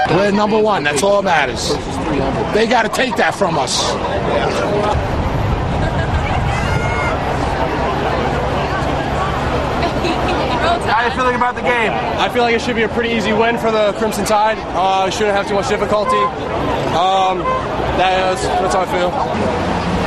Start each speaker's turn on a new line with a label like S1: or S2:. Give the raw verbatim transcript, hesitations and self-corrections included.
S1: We're number one. That's all that matters. They got to take that from us.
S2: How are you feeling about the game?
S3: I feel like it should be a pretty easy win for the Crimson Tide. Uh, shouldn't have too much difficulty. Um, that's, that's how I feel.